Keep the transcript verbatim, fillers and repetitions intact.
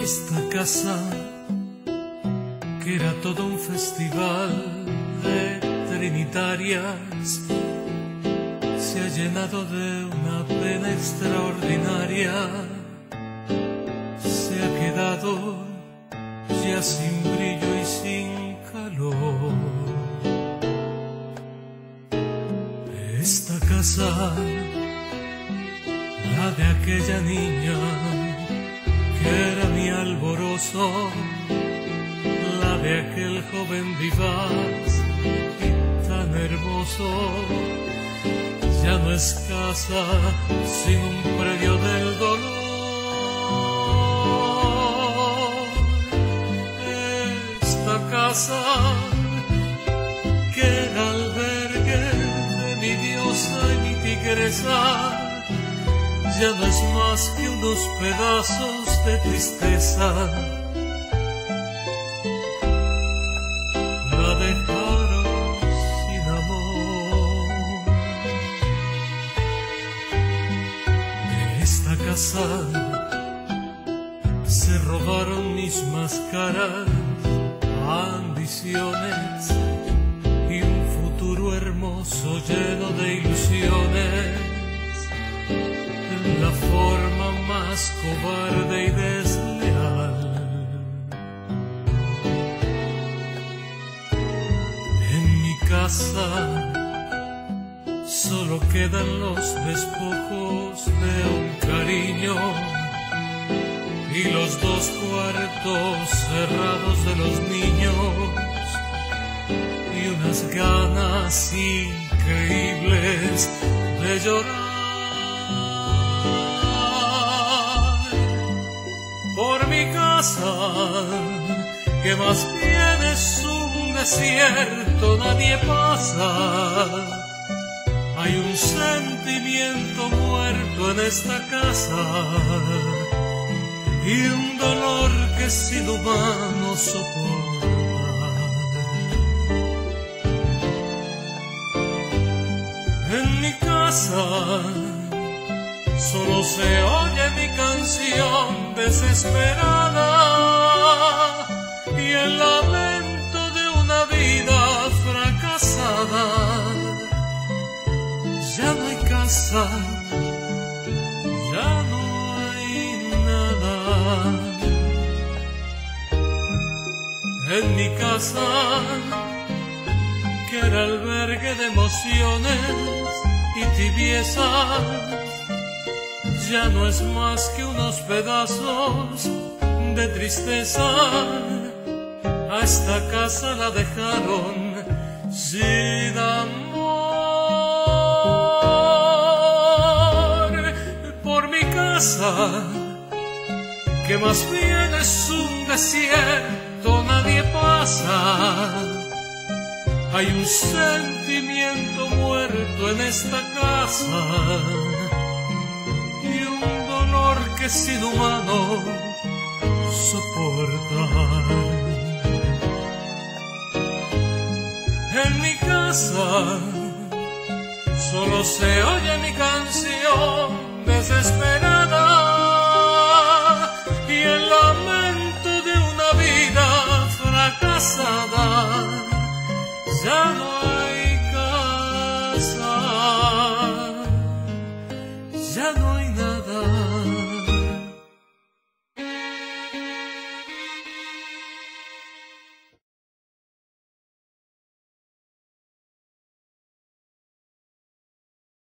Esta casa, que era todo un festival de trinitarias, se ha llenado de una pena extraordinaria. Se ha quedado ya sin brillo y sin calor. Esta casa, la de aquella niña que era mi alborozo, la de aquel joven vivaz y tan hermoso, ya no es casa sin un predio del dolor. Esta casa, que era albergue de mi diosa y mi tigresa, ya no es más que unos pedazos de tristeza. La dejaron sin amor. De esta casa se robaron mis máscaras, ambiciones y un futuro hermoso lleno de ilusiones. La forma más cobarde y desleal. En mi casa solo quedan los despojos de un cariño y los dos cuartos cerrados de los niños y unas ganas increíbles de llorar por mi casa, que más bien es un desierto, nadie pasa. Hay un sentimiento muerto en esta casa y un dolor que sin humano soporta. En mi casa solo se oye mi canción desesperada y el lamento de una vida fracasada. Ya no hay casa, ya no hay nada. En mi casa, que era albergue de emociones y tibiezas, ya no es más que unos pedazos de tristeza. A esta casa la dejaron sin amor. Por mi casa, que más bien es un desierto, nadie pasa. Hay un sentimiento muerto en esta casa y un dolor que sin humano soportar. En mi casa solo se oye mi canción desesperada y el lamento de una vida fracasada. Ya no